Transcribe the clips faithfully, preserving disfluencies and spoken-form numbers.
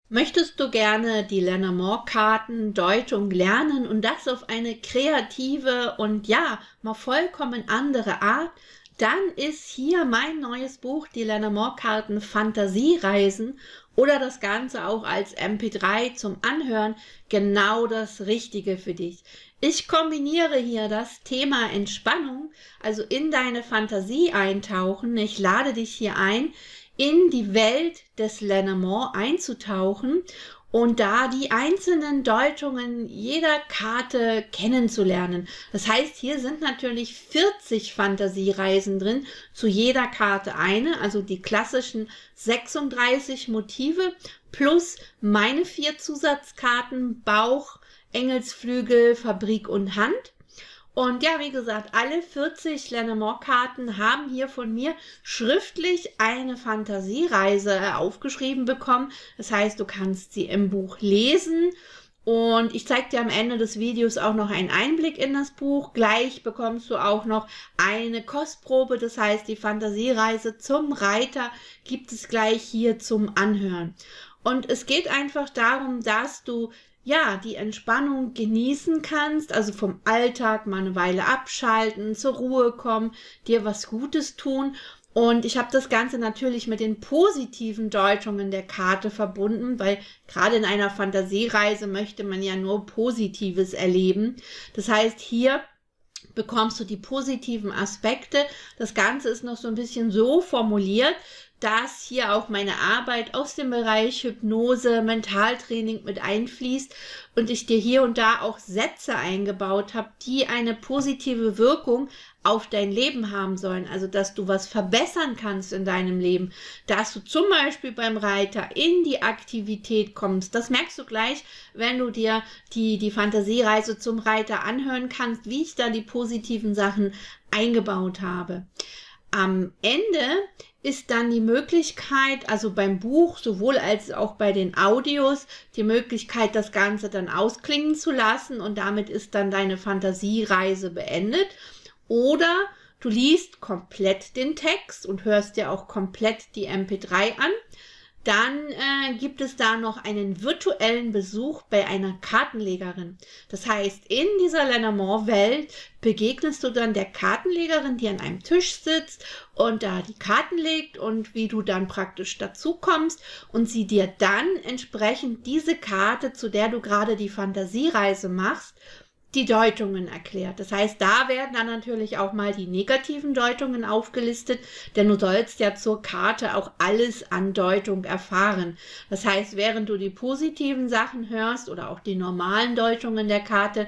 Möchtest du gerne die Lenormand-Kartendeutung lernen und das auf eine kreative und ja, mal vollkommen andere Art? Dann ist hier mein neues Buch, die Lenormand-Karten Fantasiereisen oder das Ganze auch als M P drei zum Anhören, genau das Richtige für dich. Ich kombiniere hier das Thema Entspannung, also in deine Fantasie eintauchen. Ich lade dich hier ein, in die Welt des Lenormand einzutauchen und da die einzelnen Deutungen jeder Karte kennenzulernen. Das heißt, hier sind natürlich vierzig Fantasiereisen drin, zu jeder Karte eine, also die klassischen sechsunddreißig Motive plus meine vier Zusatzkarten Bauch, Engelsflügel, Fabrik und Hand. Und ja, wie gesagt, alle vierzig Lenormand-Karten haben hier von mir schriftlich eine Fantasiereise aufgeschrieben bekommen. Das heißt, du kannst sie im Buch lesen. Und ich zeige dir am Ende des Videos auch noch einen Einblick in das Buch. Gleich bekommst du auch noch eine Kostprobe. Das heißt, die Fantasiereise zum Reiter gibt es gleich hier zum Anhören. Und es geht einfach darum, dass du ja, die Entspannung genießen kannst, also vom Alltag mal eine Weile abschalten, zur Ruhe kommen, dir was Gutes tun. Und ich habe das Ganze natürlich mit den positiven Deutungen der Karte verbunden, weil gerade in einer Fantasiereise möchte man ja nur Positives erleben. Das heißt, hier bekommst du die positiven Aspekte. Das Ganze ist noch so ein bisschen so formuliert, dass hier auch meine Arbeit aus dem Bereich Hypnose, Mentaltraining mit einfließt und ich dir hier und da auch Sätze eingebaut habe, die eine positive Wirkung auf dein Leben haben sollen. Also, dass du was verbessern kannst in deinem Leben, dass du zum Beispiel beim Reiter in die Aktivität kommst. Das merkst du gleich, wenn du dir die, die Fantasiereise zum Reiter anhören kannst, wie ich da die positiven Sachen eingebaut habe. Am Ende ist dann die Möglichkeit, also beim Buch sowohl als auch bei den Audios, die Möglichkeit, das Ganze dann ausklingen zu lassen und damit ist dann deine Fantasiereise beendet. Oder du liest komplett den Text und hörst dir auch komplett die M P drei an. Dann äh, gibt es da noch einen virtuellen Besuch bei einer Kartenlegerin. Das heißt, in dieser Lenormand-Welt begegnest du dann der Kartenlegerin, die an einem Tisch sitzt und da die Karten legt und wie du dann praktisch dazu kommst und sie dir dann entsprechend diese Karte, zu der du gerade die Fantasiereise machst, die Deutungen erklärt. Das heißt, da werden dann natürlich auch mal die negativen Deutungen aufgelistet, denn du sollst ja zur Karte auch alles an Deutung erfahren. Das heißt, während du die positiven Sachen hörst oder auch die normalen Deutungen der Karte,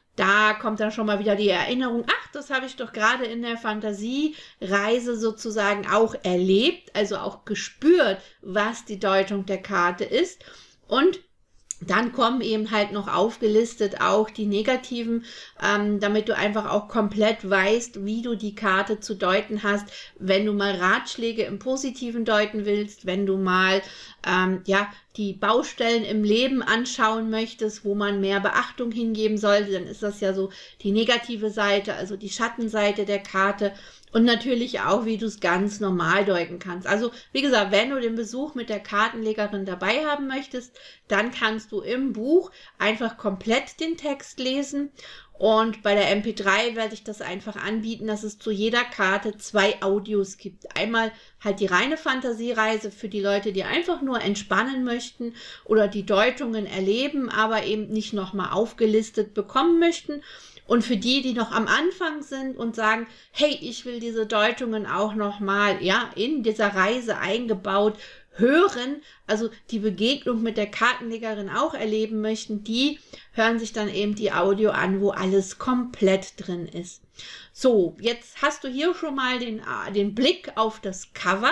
da kommt dann schon mal wieder die Erinnerung, ach, das habe ich doch gerade in der Fantasiereise sozusagen auch erlebt, also auch gespürt, was die Deutung der Karte ist. Und dann kommen eben halt noch aufgelistet auch die negativen, ähm, damit du einfach auch komplett weißt, wie du die Karte zu deuten hast, wenn du mal Ratschläge im Positiven deuten willst, wenn du mal ähm, ja die Baustellen im Leben anschauen möchtest, wo man mehr Beachtung hingeben sollte, dann ist das ja so die negative Seite, also die Schattenseite der Karte. Und natürlich auch, wie du es ganz normal deuten kannst. Also, wie gesagt, wenn du den Besuch mit der Kartenlegerin dabei haben möchtest, dann kannst du im Buch einfach komplett den Text lesen. Und bei der M P drei werde ich das einfach anbieten, dass es zu jeder Karte zwei Audios gibt. Einmal halt die reine Fantasiereise für die Leute, die einfach nur entspannen möchten oder die Deutungen erleben, aber eben nicht nochmal aufgelistet bekommen möchten. Und für die, die noch am Anfang sind und sagen, hey, ich will diese Deutungen auch nochmal ja, in dieser Reise eingebaut hören, also die Begegnung mit der Kartenlegerin auch erleben möchten, die hören sich dann eben die Audio an, wo alles komplett drin ist. So, jetzt hast du hier schon mal den, den Blick auf das Cover.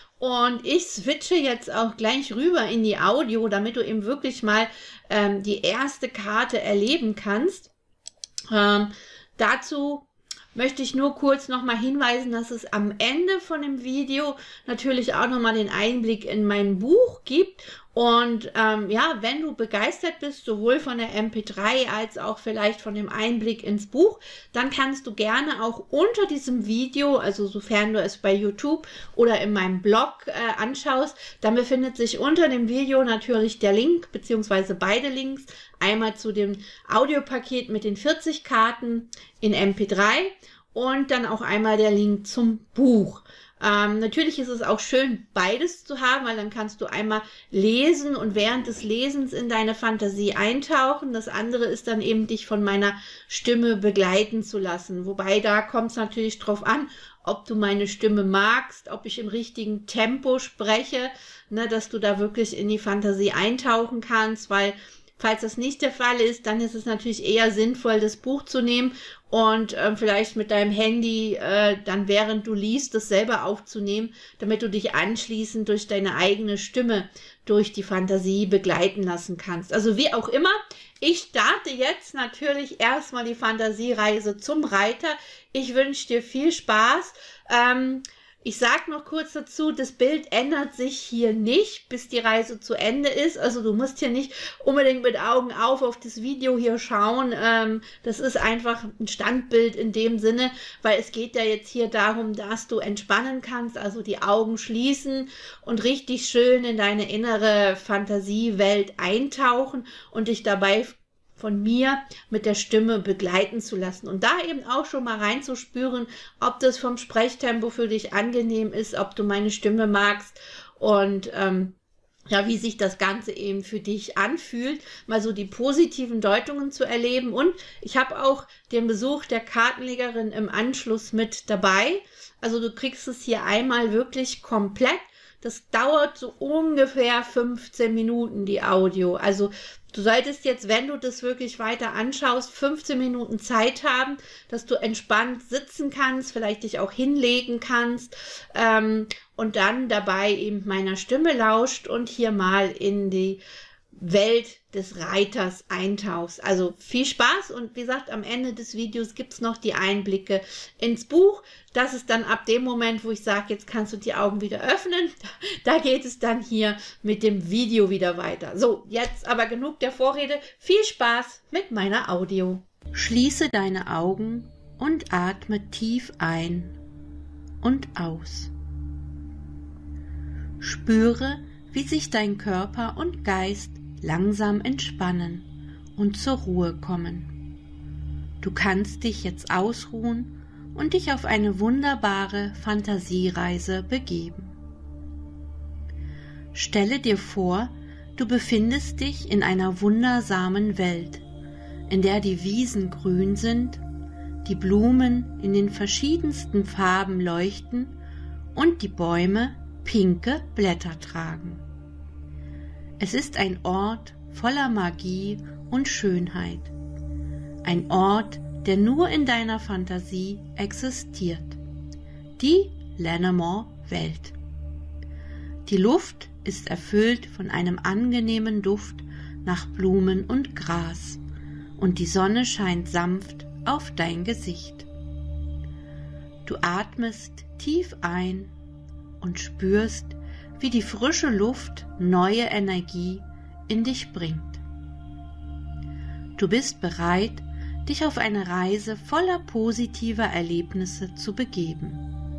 Und ich switche jetzt auch gleich rüber in die Audio, damit du eben wirklich mal ähm, die erste Karte erleben kannst. Ähm, dazu möchte ich nur kurz noch mal hinweisen, dass es am Ende von dem Video natürlich auch noch mal den Einblick in mein Buch gibt Und ähm, ja, wenn du begeistert bist, sowohl von der M P drei als auch vielleicht von dem Einblick ins Buch, dann kannst du gerne auch unter diesem Video, also sofern du es bei YouTube oder in meinem Blog äh, anschaust, dann befindet sich unter dem Video natürlich der Link, beziehungsweise beide Links, einmal zu dem Audiopaket mit den vierzig Karten in M P drei und dann auch einmal der Link zum Buch. Ähm, natürlich ist es auch schön, beides zu haben, weil dann kannst du einmal lesen und während des Lesens in deine Fantasie eintauchen. Das andere ist dann eben, dich von meiner Stimme begleiten zu lassen. Wobei, da kommt es natürlich drauf an, ob du meine Stimme magst, ob ich im richtigen Tempo spreche, ne, dass du da wirklich in die Fantasie eintauchen kannst, weil falls das nicht der Fall ist, dann ist es natürlich eher sinnvoll, das Buch zu nehmen und äh, vielleicht mit deinem Handy äh, dann während du liest, das selber aufzunehmen, damit du dich anschließend durch deine eigene Stimme durch die Fantasie begleiten lassen kannst. Also wie auch immer, ich starte jetzt natürlich erstmal die Fantasiereise zum Reiter. Ich wünsche dir viel Spaß. Ähm, Ich sage noch kurz dazu, das Bild ändert sich hier nicht, bis die Reise zu Ende ist. Also du musst hier nicht unbedingt mit Augen auf auf das Video hier schauen. Ähm, das ist einfach ein Standbild in dem Sinne, weil es geht ja jetzt hier darum, dass du entspannen kannst, also die Augen schließen und richtig schön in deine innere Fantasiewelt eintauchen und dich dabei von mir mit der Stimme begleiten zu lassen und da eben auch schon mal reinzuspüren, ob das vom Sprechtempo für dich angenehm ist, ob du meine Stimme magst und ähm, ja, wie sich das Ganze eben für dich anfühlt, mal so die positiven Deutungen zu erleben. Und ich habe auch den Besuch der Kartenlegerin im Anschluss mit dabei. Also du kriegst es hier einmal wirklich komplett. Das dauert so ungefähr fünfzehn Minuten, die Audio. Also du solltest jetzt, wenn du das wirklich weiter anschaust, fünfzehn Minuten Zeit haben, dass du entspannt sitzen kannst, vielleicht dich auch hinlegen kannst ähm, und dann dabei eben meiner Stimme lauscht und hier mal in die Welt des Reiters eintauchst. Also viel Spaß und wie gesagt, am Ende des Videos gibt es noch die Einblicke ins Buch. Das ist dann ab dem Moment, wo ich sage, jetzt kannst du die Augen wieder öffnen. Da geht es dann hier mit dem Video wieder weiter. So, jetzt aber genug der Vorrede. Viel Spaß mit meiner Audio. Schließe deine Augen und atme tief ein und aus. Spüre, wie sich dein Körper und Geist langsam entspannen und zur Ruhe kommen. Du kannst dich jetzt ausruhen und dich auf eine wunderbare Fantasiereise begeben. Stelle dir vor, du befindest dich in einer wundersamen Welt, in der die Wiesen grün sind, die Blumen in den verschiedensten Farben leuchten und die Bäume pinke Blätter tragen. Es ist ein Ort voller Magie und Schönheit. Ein Ort, der nur in deiner Fantasie existiert. Die Lennemort-Welt. Die Luft ist erfüllt von einem angenehmen Duft nach Blumen und Gras und die Sonne scheint sanft auf dein Gesicht. Du atmest tief ein und spürst, wie die frische Luft neue Energie in dich bringt. Du bist bereit, dich auf eine Reise voller positiver Erlebnisse zu begeben.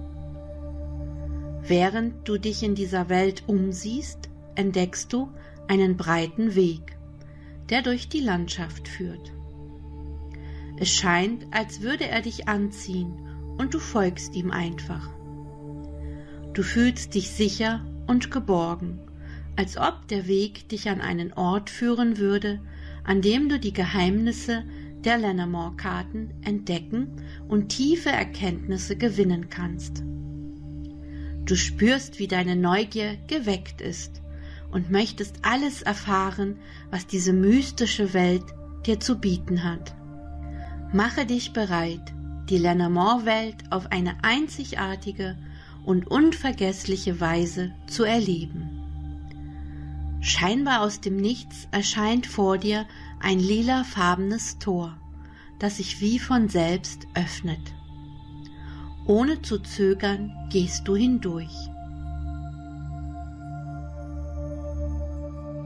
Während du dich in dieser Welt umsiehst, entdeckst du einen breiten Weg, der durch die Landschaft führt. Es scheint, als würde er dich anziehen und du folgst ihm einfach. Du fühlst dich sicher und geborgen, als ob der Weg dich an einen Ort führen würde, an dem du die Geheimnisse der Lennemort-Karten entdecken und tiefe Erkenntnisse gewinnen kannst. Du spürst, wie deine Neugier geweckt ist und möchtest alles erfahren, was diese mystische Welt dir zu bieten hat. Mache dich bereit, die Lennemort-Welt auf eine einzigartige und unvergessliche Weise zu erleben. Scheinbar aus dem Nichts erscheint vor dir ein lilafarbenes Tor, das sich wie von selbst öffnet. Ohne zu zögern gehst du hindurch.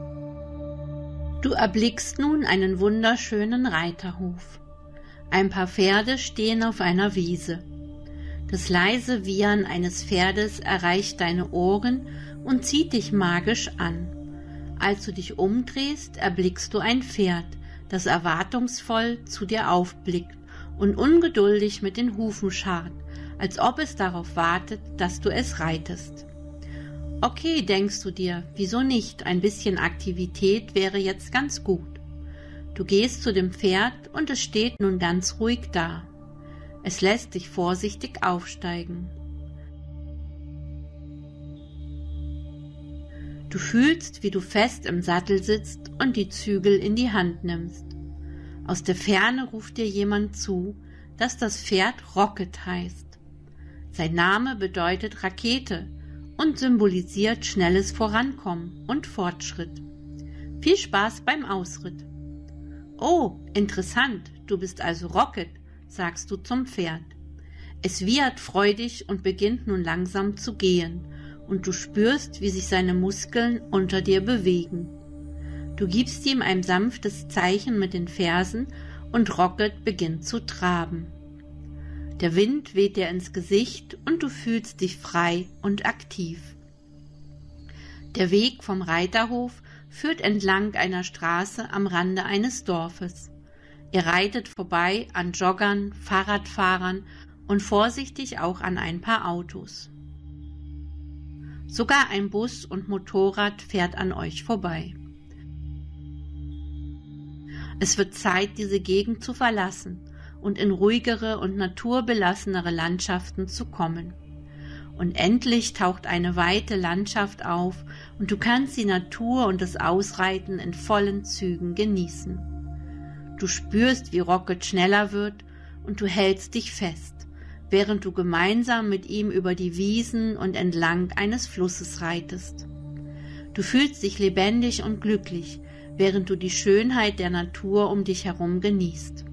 Du erblickst nun einen wunderschönen Reiterhof. Ein paar Pferde stehen auf einer Wiese. Das leise Wiehern eines Pferdes erreicht deine Ohren und zieht dich magisch an. Als du dich umdrehst, erblickst du ein Pferd, das erwartungsvoll zu dir aufblickt und ungeduldig mit den Hufen scharrt, als ob es darauf wartet, dass du es reitest. Okay, denkst du dir, wieso nicht? Ein bisschen Aktivität wäre jetzt ganz gut. Du gehst zu dem Pferd und es steht nun ganz ruhig da. Es lässt dich vorsichtig aufsteigen. Du fühlst, wie du fest im Sattel sitzt und die Zügel in die Hand nimmst. Aus der Ferne ruft dir jemand zu, dass das Pferd Rocket heißt. Sein Name bedeutet Rakete und symbolisiert schnelles Vorankommen und Fortschritt. Viel Spaß beim Ausritt. Oh, interessant, du bist also Rocket, sagst du zum Pferd. Es wiehert freudig und beginnt nun langsam zu gehen, und du spürst, wie sich seine Muskeln unter dir bewegen. Du gibst ihm ein sanftes Zeichen mit den Fersen und Rocket beginnt zu traben. Der Wind weht dir ins Gesicht und du fühlst dich frei und aktiv. Der Weg vom Reiterhof führt entlang einer Straße am Rande eines Dorfes. Ihr reitet vorbei an Joggern, Fahrradfahrern und vorsichtig auch an ein paar Autos. Sogar ein Bus und Motorrad fährt an euch vorbei. Es wird Zeit, diese Gegend zu verlassen und in ruhigere und naturbelassenere Landschaften zu kommen. Und endlich taucht eine weite Landschaft auf und du kannst die Natur und das Ausreiten in vollen Zügen genießen. Du spürst, wie Rocket schneller wird und du hältst dich fest, während du gemeinsam mit ihm über die Wiesen und entlang eines Flusses reitest. Du fühlst dich lebendig und glücklich, während du die Schönheit der Natur um dich herum genießt.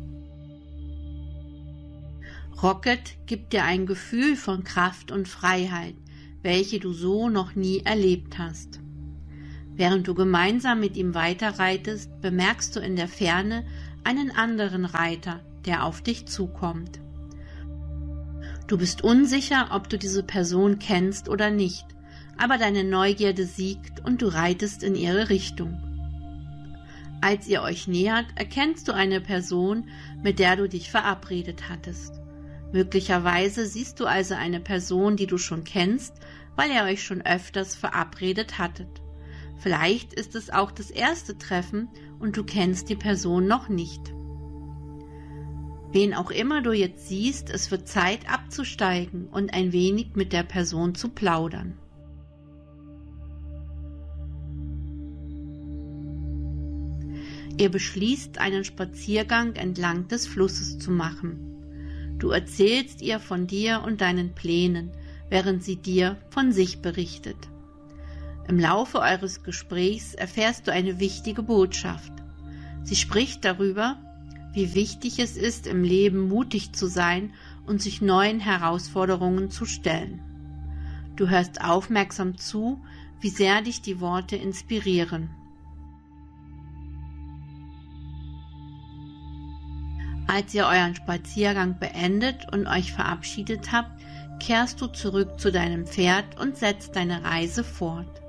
Rocket gibt dir ein Gefühl von Kraft und Freiheit, welche du so noch nie erlebt hast. Während du gemeinsam mit ihm weiterreitest, bemerkst du in der Ferne einen anderen Reiter, der auf dich zukommt. Du bist unsicher, ob du diese Person kennst oder nicht, aber deine Neugierde siegt und du reitest in ihre Richtung. Als ihr euch nähert, erkennst du eine Person, mit der du dich verabredet hattest. Möglicherweise siehst du also eine Person, die du schon kennst, weil ihr euch schon öfters verabredet hattet. Vielleicht ist es auch das erste Treffen und du kennst die Person noch nicht. Wen auch immer du jetzt siehst, es wird Zeit abzusteigen und ein wenig mit der Person zu plaudern. Ihr beschließt, einen Spaziergang entlang des Flusses zu machen. Du erzählst ihr von dir und deinen Plänen, während sie dir von sich berichtet. Im Laufe eures Gesprächs erfährst du eine wichtige Botschaft. Sie spricht darüber, wie wichtig es ist, im Leben mutig zu sein und sich neuen Herausforderungen zu stellen. Du hörst aufmerksam zu, wie sehr dich die Worte inspirieren. Als ihr euren Spaziergang beendet und euch verabschiedet habt, kehrst du zurück zu deinem Pferd und setzt deine Reise fort.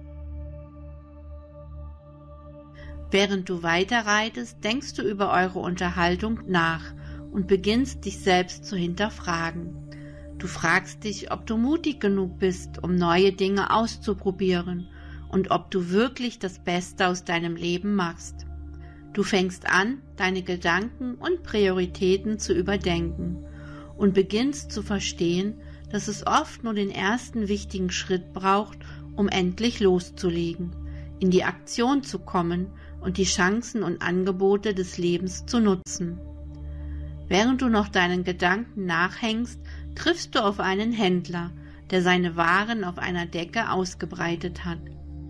Während du weiterreitest, denkst du über eure Unterhaltung nach und beginnst dich selbst zu hinterfragen. Du fragst dich, ob du mutig genug bist, um neue Dinge auszuprobieren und ob du wirklich das Beste aus deinem Leben machst. Du fängst an, deine Gedanken und Prioritäten zu überdenken und beginnst zu verstehen, dass es oft nur den ersten wichtigen Schritt braucht, um endlich loszulegen, in die Aktion zu kommen und die Chancen und Angebote des Lebens zu nutzen. Während du noch deinen Gedanken nachhängst, triffst du auf einen Händler, der seine Waren auf einer Decke ausgebreitet hat.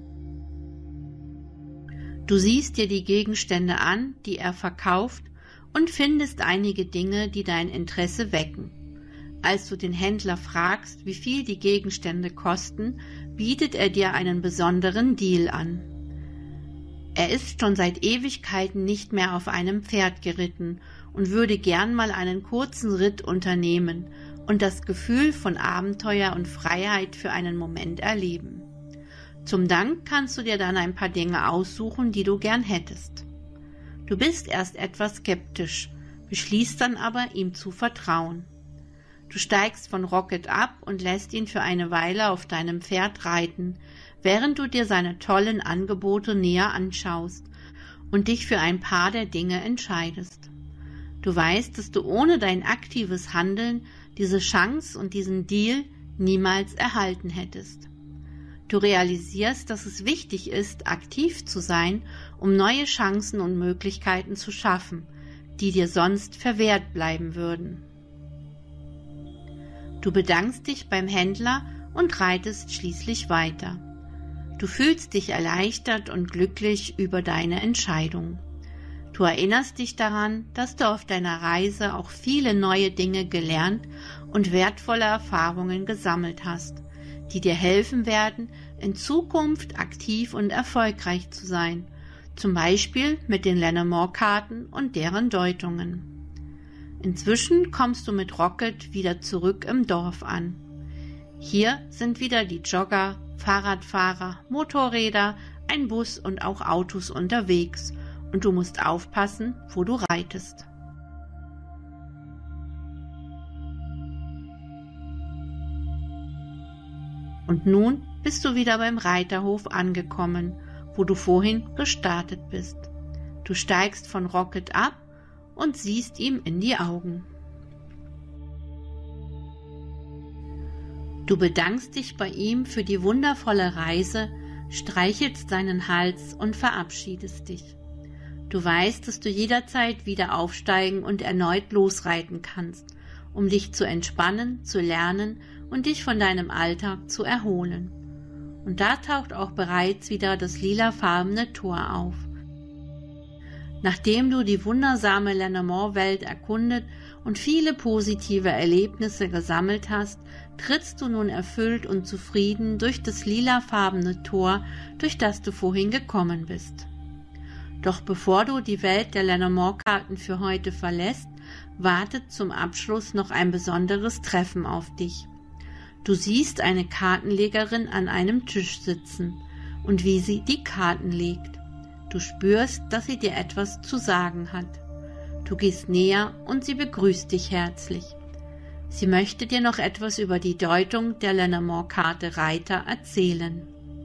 Du siehst dir die Gegenstände an, die er verkauft, und findest einige Dinge, die dein Interesse wecken. Als du den Händler fragst, wie viel die Gegenstände kosten, bietet er dir einen besonderen Deal an. Er ist schon seit Ewigkeiten nicht mehr auf einem Pferd geritten und würde gern mal einen kurzen Ritt unternehmen und das Gefühl von Abenteuer und Freiheit für einen Moment erleben. Zum Dank kannst du dir dann ein paar Dinge aussuchen, die du gern hättest. Du bist erst etwas skeptisch, beschließt dann aber, ihm zu vertrauen. Du steigst von Rocket ab und lässt ihn für eine Weile auf deinem Pferd reiten, während du dir seine tollen Angebote näher anschaust und dich für ein paar der Dinge entscheidest. Du weißt, dass du ohne dein aktives Handeln diese Chance und diesen Deal niemals erhalten hättest. Du realisierst, dass es wichtig ist, aktiv zu sein, um neue Chancen und Möglichkeiten zu schaffen, die dir sonst verwehrt bleiben würden. Du bedankst dich beim Händler und reitest schließlich weiter. Du fühlst dich erleichtert und glücklich über deine Entscheidung. Du erinnerst dich daran, dass du auf deiner Reise auch viele neue Dinge gelernt und wertvolle Erfahrungen gesammelt hast, die dir helfen werden, in Zukunft aktiv und erfolgreich zu sein, zum Beispiel mit den Lennemore-Karten und deren Deutungen. Inzwischen kommst du mit Rocket wieder zurück im Dorf an. Hier sind wieder die Jogger, Fahrradfahrer, Motorräder, ein Bus und auch Autos unterwegs und du musst aufpassen, wo du reitest. Und nun bist du wieder beim Reiterhof angekommen, wo du vorhin gestartet bist. Du steigst von Rocket ab und siehst ihm in die Augen. Du bedankst dich bei ihm für die wundervolle Reise, streichelst seinen Hals und verabschiedest dich. Du weißt, dass du jederzeit wieder aufsteigen und erneut losreiten kannst, um dich zu entspannen, zu lernen und dich von deinem Alltag zu erholen. Und da taucht auch bereits wieder das lilafarbene Tor auf. Nachdem du die wundersame Lennemore-Welt erkundet und viele positive Erlebnisse gesammelt hast, trittst du nun erfüllt und zufrieden durch das lilafarbene Tor, durch das du vorhin gekommen bist. Doch bevor du die Welt der Lennemore-Karten für heute verlässt, wartet zum Abschluss noch ein besonderes Treffen auf dich. Du siehst eine Kartenlegerin an einem Tisch sitzen und wie sie die Karten legt. Du spürst, dass sie dir etwas zu sagen hat. Du gehst näher und sie begrüßt dich herzlich. Sie möchte dir noch etwas über die Deutung der Lennemore-Karte Reiter erzählen.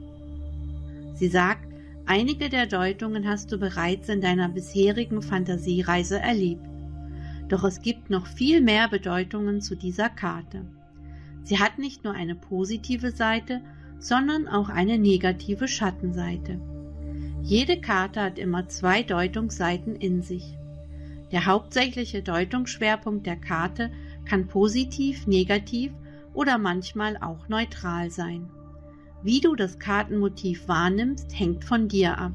Sie sagt, einige der Deutungen hast du bereits in deiner bisherigen Fantasiereise erlebt. Doch es gibt noch viel mehr Bedeutungen zu dieser Karte. Sie hat nicht nur eine positive Seite, sondern auch eine negative Schattenseite. Jede Karte hat immer zwei Deutungsseiten in sich. Der hauptsächliche Deutungsschwerpunkt der Karte kann positiv, negativ oder manchmal auch neutral sein. Wie du das Kartenmotiv wahrnimmst, hängt von dir ab.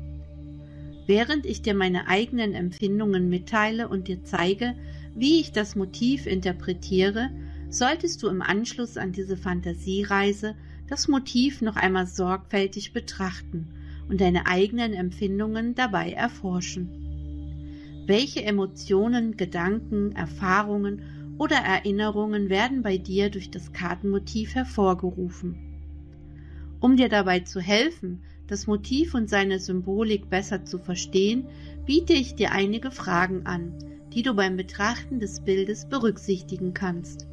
Während ich dir meine eigenen Empfindungen mitteile und dir zeige, wie ich das Motiv interpretiere, solltest du im Anschluss an diese Fantasiereise das Motiv noch einmal sorgfältig betrachten und deine eigenen Empfindungen dabei erforschen. Welche Emotionen, Gedanken, Erfahrungen oder Erinnerungen werden bei dir durch das Kartenmotiv hervorgerufen? Um dir dabei zu helfen, das Motiv und seine Symbolik besser zu verstehen, biete ich dir einige Fragen an, die du beim Betrachten des Bildes berücksichtigen kannst.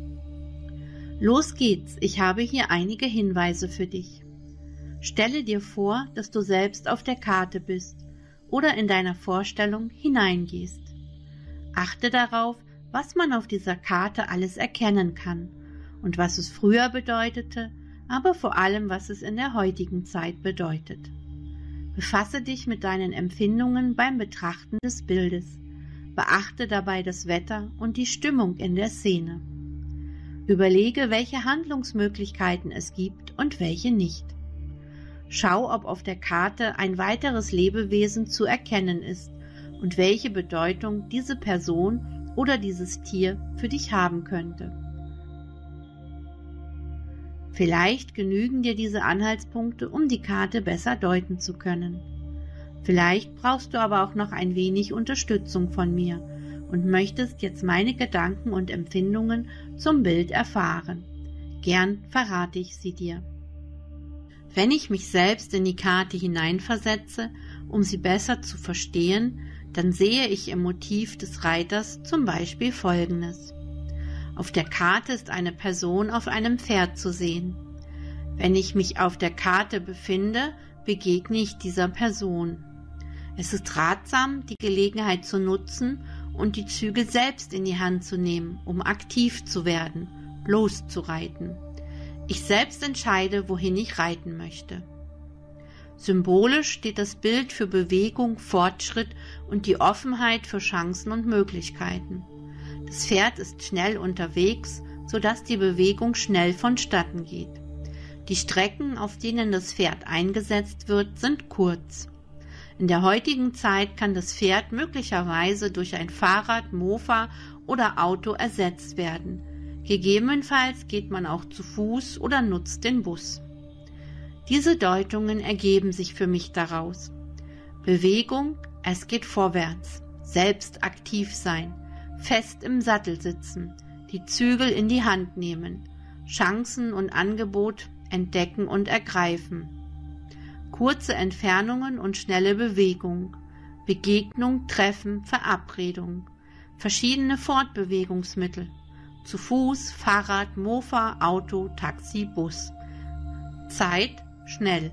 Los geht's, ich habe hier einige Hinweise für dich. Stelle dir vor, dass du selbst auf der Karte bist oder in deiner Vorstellung hineingehst. Achte darauf, was man auf dieser Karte alles erkennen kann und was es früher bedeutete, aber vor allem, was es in der heutigen Zeit bedeutet. Befasse dich mit deinen Empfindungen beim Betrachten des Bildes. Beachte dabei das Wetter und die Stimmung in der Szene. Überlege, welche Handlungsmöglichkeiten es gibt und welche nicht. Schau, ob auf der Karte ein weiteres Lebewesen zu erkennen ist und welche Bedeutung diese Person oder dieses Tier für dich haben könnte. Vielleicht genügen dir diese Anhaltspunkte, um die Karte besser deuten zu können. Vielleicht brauchst du aber auch noch ein wenig Unterstützung von mir und möchtest jetzt meine Gedanken und Empfindungen zum Bild erfahren. Gern verrate ich sie dir. Wenn ich mich selbst in die Karte hineinversetze, um sie besser zu verstehen, dann sehe ich im Motiv des Reiters zum Beispiel Folgendes. Auf der Karte ist eine Person auf einem Pferd zu sehen. Wenn ich mich auf der Karte befinde, begegne ich dieser Person. Es ist ratsam, die Gelegenheit zu nutzen und die Zügel selbst in die Hand zu nehmen, um aktiv zu werden, loszureiten. Ich selbst entscheide, wohin ich reiten möchte. Symbolisch steht das Bild für Bewegung, Fortschritt und die Offenheit für Chancen und Möglichkeiten. Das Pferd ist schnell unterwegs, sodass die Bewegung schnell vonstatten geht. Die Strecken, auf denen das Pferd eingesetzt wird, sind kurz. In der heutigen Zeit kann das Pferd möglicherweise durch ein Fahrrad, Mofa oder Auto ersetzt werden. Gegebenenfalls geht man auch zu Fuß oder nutzt den Bus. Diese Deutungen ergeben sich für mich daraus. Bewegung, es geht vorwärts, selbst aktiv sein, fest im Sattel sitzen, die Zügel in die Hand nehmen, Chancen und Angebot entdecken und ergreifen. Kurze Entfernungen und schnelle Bewegung, Begegnung, Treffen, Verabredung, verschiedene Fortbewegungsmittel, zu Fuß, Fahrrad, Mofa, Auto, Taxi, Bus. Zeit, schnell.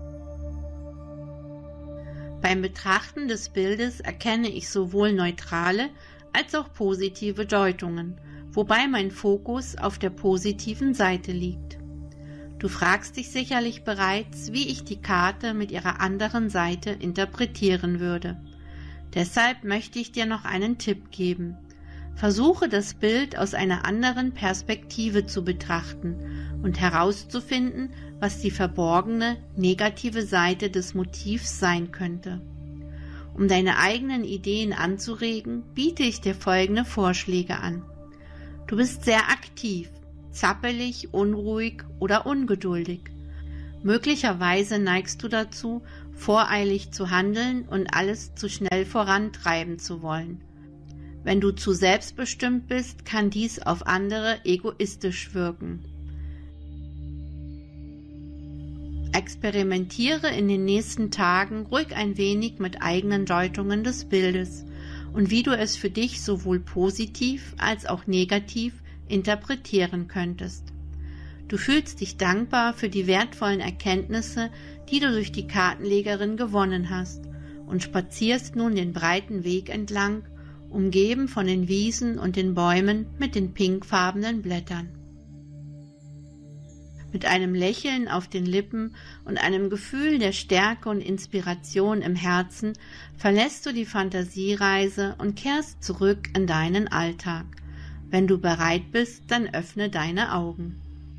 Beim Betrachten des Bildes erkenne ich sowohl neutrale als auch positive Deutungen, wobei mein Fokus auf der positiven Seite liegt. Du fragst dich sicherlich bereits, wie ich die Karte mit ihrer anderen Seite interpretieren würde. Deshalb möchte ich dir noch einen Tipp geben. Versuche das Bild aus einer anderen Perspektive zu betrachten und herauszufinden, was die verborgene, negative Seite des Motivs sein könnte. Um deine eigenen Ideen anzuregen, biete ich dir folgende Vorschläge an. Du bist sehr aktiv, zappelig, unruhig oder ungeduldig. Möglicherweise neigst du dazu, voreilig zu handeln und alles zu schnell vorantreiben zu wollen. Wenn du zu selbstbestimmt bist, kann dies auf andere egoistisch wirken. Experimentiere in den nächsten Tagen ruhig ein wenig mit eigenen Deutungen des Bildes und wie du es für dich sowohl positiv als auch negativ interpretieren könntest. Du fühlst dich dankbar für die wertvollen Erkenntnisse, die du durch die Kartenlegerin gewonnen hast, und spazierst nun den breiten Weg entlang, umgeben von den Wiesen und den Bäumen mit den pinkfarbenen Blättern. Mit einem Lächeln auf den Lippen und einem Gefühl der Stärke und Inspiration im Herzen verlässt du die Fantasiereise und kehrst zurück in deinen Alltag. Wenn du bereit bist, dann öffne deine Augen.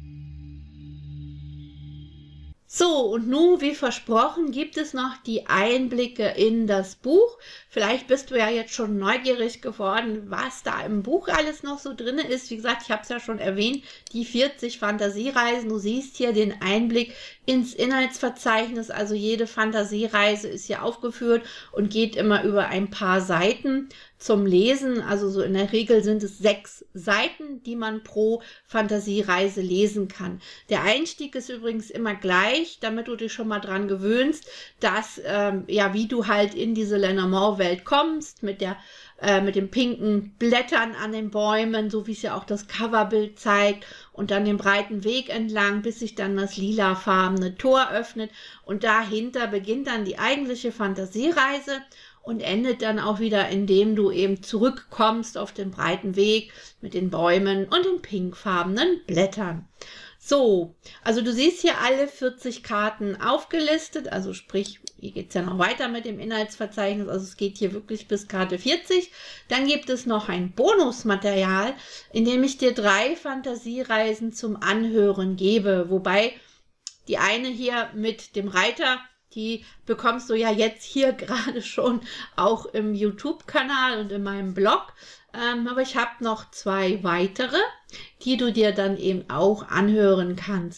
So, und nun, wie versprochen, gibt es noch die Einblicke in das Buch. Vielleicht bist du ja jetzt schon neugierig geworden, was da im Buch alles noch so drin ist. Wie gesagt, ich habe es ja schon erwähnt, die vierzig Fantasiereisen. Du siehst hier den Einblick ins Inhaltsverzeichnis. Also jede Fantasiereise ist hier aufgeführt und geht immer über ein paar Seiten zum Lesen. Also so in der Regel sind es sechs Seiten, die man pro Fantasiereise lesen kann. Der Einstieg ist übrigens immer gleich, damit du dich schon mal dran gewöhnst, dass, ähm, ja, wie du halt in diese Lenormand-Welt kommst, mit der äh, mit den pinken Blättern an den Bäumen, so wie es ja auch das Coverbild zeigt, und dann den breiten Weg entlang, bis sich dann das lilafarbene Tor öffnet, und dahinter beginnt dann die eigentliche Fantasiereise und endet dann auch wieder, indem du eben zurückkommst auf den breiten Weg mit den Bäumen und den pinkfarbenen Blättern. So, also du siehst hier alle vierzig Karten aufgelistet, also sprich, hier geht es ja noch weiter mit dem Inhaltsverzeichnis, also es geht hier wirklich bis Karte vierzig. Dann gibt es noch ein Bonusmaterial, in dem ich dir drei Fantasiereisen zum Anhören gebe, wobei die eine hier mit dem Reiter, die bekommst du ja jetzt hier gerade schon auch im YouTube-Kanal und in meinem Blog. Ähm, aber ich habe noch zwei weitere, die du dir dann eben auch anhören kannst.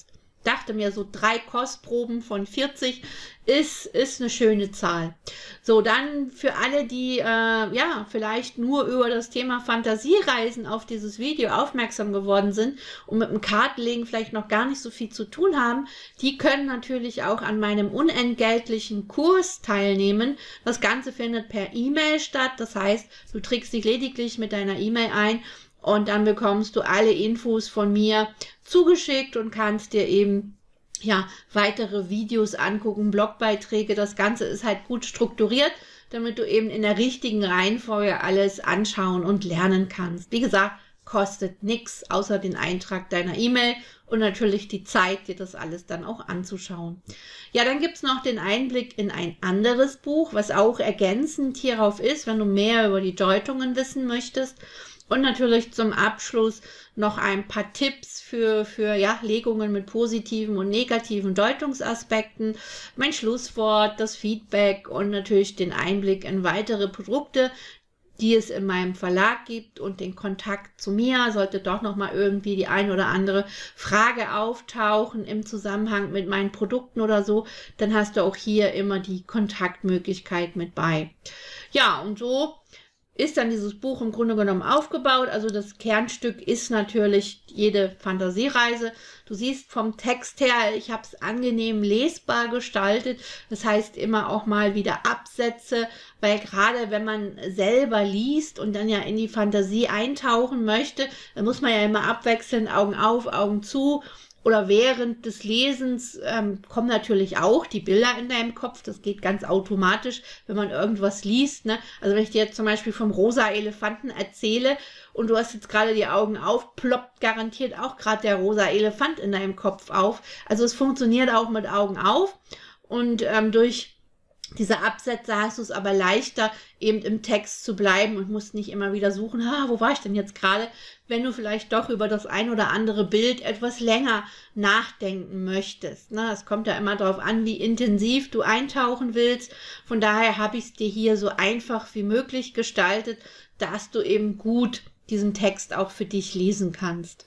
dachte mir, so drei Kostproben von vierzig ist, ist eine schöne Zahl. So, dann für alle, die äh, ja vielleicht nur über das Thema Fantasiereisen auf dieses Video aufmerksam geworden sind und mit dem Kartenlegen vielleicht noch gar nicht so viel zu tun haben, die können natürlich auch an meinem unentgeltlichen Kurs teilnehmen. Das Ganze findet per E-Mail statt, das heißt, du trägst dich lediglich mit deiner E-Mail ein und dann bekommst du alle Infos von mir zugeschickt und kannst dir eben ja, weitere Videos angucken, Blogbeiträge. Das Ganze ist halt gut strukturiert, damit du eben in der richtigen Reihenfolge alles anschauen und lernen kannst. Wie gesagt, kostet nichts außer den Eintrag deiner E-Mail und natürlich die Zeit, dir das alles dann auch anzuschauen. Ja, dann gibt es noch den Einblick in ein anderes Buch, was auch ergänzend hierauf ist, wenn du mehr über die Deutungen wissen möchtest. Und natürlich zum Abschluss noch ein paar Tipps für, für ja, Legungen mit positiven und negativen Deutungsaspekten, mein Schlusswort, das Feedback und natürlich den Einblick in weitere Produkte, die es in meinem Verlag gibt und den Kontakt zu mir. Sollte doch noch mal irgendwie die ein oder andere Frage auftauchen im Zusammenhang mit meinen Produkten oder so, dann hast du auch hier immer die Kontaktmöglichkeit mit bei. Ja, und so ist dann dieses Buch im Grunde genommen aufgebaut. Also das Kernstück ist natürlich jede Fantasiereise. Du siehst vom Text her, ich habe es angenehm lesbar gestaltet. Das heißt immer auch mal wieder Absätze, weil gerade wenn man selber liest und dann ja in die Fantasie eintauchen möchte, dann muss man ja immer abwechselnd Augen auf, Augen zu. Oder während des Lesens ähm, kommen natürlich auch die Bilder in deinem Kopf. Das geht ganz automatisch, wenn man irgendwas liest. Ne? Also wenn ich dir jetzt zum Beispiel vom rosa Elefanten erzähle und du hast jetzt gerade die Augen auf, ploppt garantiert auch gerade der rosa Elefant in deinem Kopf auf. Also es funktioniert auch mit Augen auf. Und ähm, durch diese Absätze hast du es aber leichter, eben im Text zu bleiben und musst nicht immer wieder suchen, ah, wo war ich denn jetzt gerade, wenn du vielleicht doch über das ein oder andere Bild etwas länger nachdenken möchtest. Ne? Es kommt ja immer darauf an, wie intensiv du eintauchen willst. Von daher habe ich es dir hier so einfach wie möglich gestaltet, dass du eben gut diesen Text auch für dich lesen kannst.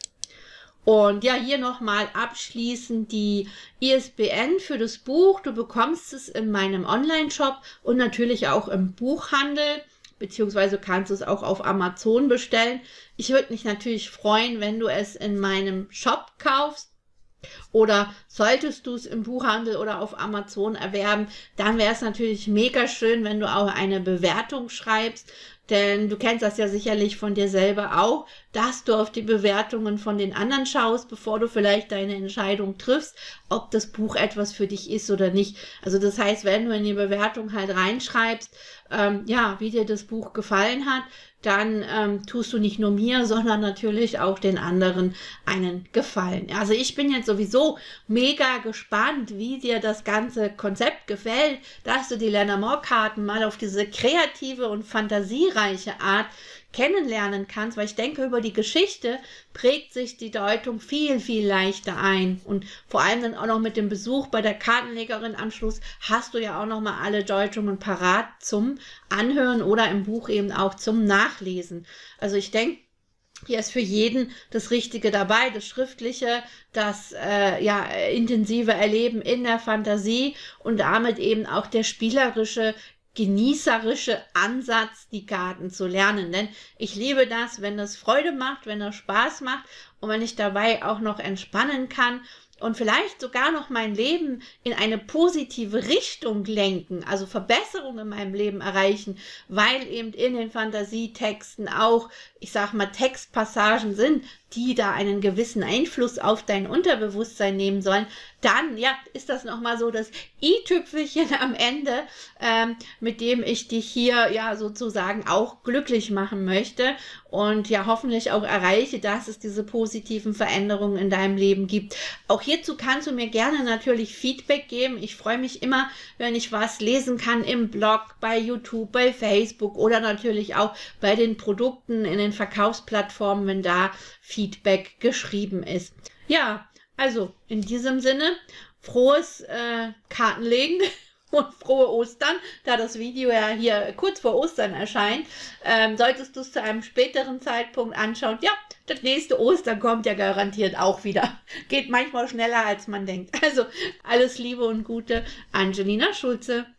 Und ja, hier nochmal abschließend die I S B N für das Buch. Du bekommst es in meinem Online-Shop und natürlich auch im Buchhandel, beziehungsweise kannst du es auch auf Amazon bestellen. Ich würde mich natürlich freuen, wenn du es in meinem Shop kaufst. Oder solltest du es im Buchhandel oder auf Amazon erwerben, dann wäre es natürlich mega schön, wenn du auch eine Bewertung schreibst. Denn du kennst das ja sicherlich von dir selber auch, dass du auf die Bewertungen von den anderen schaust, bevor du vielleicht deine Entscheidung triffst, ob das Buch etwas für dich ist oder nicht. Also das heißt, wenn du in die Bewertung halt reinschreibst, ähm, ja, wie dir das Buch gefallen hat, dann ähm, tust du nicht nur mir, sondern natürlich auch den anderen einen Gefallen. Also ich bin jetzt sowieso mega gespannt, wie dir das ganze Konzept gefällt, dass du die Lenormand-Karten mal auf diese kreative und fantasiereiche Art kennenlernen kannst, weil ich denke, über die Geschichte prägt sich die Deutung viel, viel leichter ein. Und vor allem dann auch noch mit dem Besuch bei der Kartenlegerin am Schluss hast du ja auch noch mal alle Deutungen parat zum Anhören oder im Buch eben auch zum Nachlesen. Also ich denke, hier ist für jeden das Richtige dabei, das Schriftliche, das äh, ja, intensive Erleben in der Fantasie und damit eben auch der spielerische, genießerische Ansatz, die Karten zu lernen. Denn ich liebe das, wenn das Freude macht, wenn das Spaß macht und wenn ich dabei auch noch entspannen kann und vielleicht sogar noch mein Leben in eine positive Richtung lenken, also Verbesserungen in meinem Leben erreichen, weil eben in den Fantasietexten auch, ich sag mal, Textpassagen sind, die da einen gewissen Einfluss auf dein Unterbewusstsein nehmen sollen, dann ja, ist das nochmal so das i-Tüpfelchen am Ende, ähm, mit dem ich dich hier ja sozusagen auch glücklich machen möchte und ja hoffentlich auch erreiche, dass es diese positiven Veränderungen in deinem Leben gibt. Auch hierzu kannst du mir gerne natürlich Feedback geben. Ich freue mich immer, wenn ich was lesen kann im Blog, bei YouTube, bei Facebook oder natürlich auch bei den Produkten in den Verkaufsplattformen, wenn da Feedback geschrieben ist. Ja, also in diesem Sinne, frohes äh, Kartenlegen und frohe Ostern, da das Video ja hier kurz vor Ostern erscheint. Ähm, solltest du es zu einem späteren Zeitpunkt anschauen, ja, das nächste Ostern kommt ja garantiert auch wieder. Geht manchmal schneller, als man denkt. Also alles Liebe und Gute, Angelina Schulze.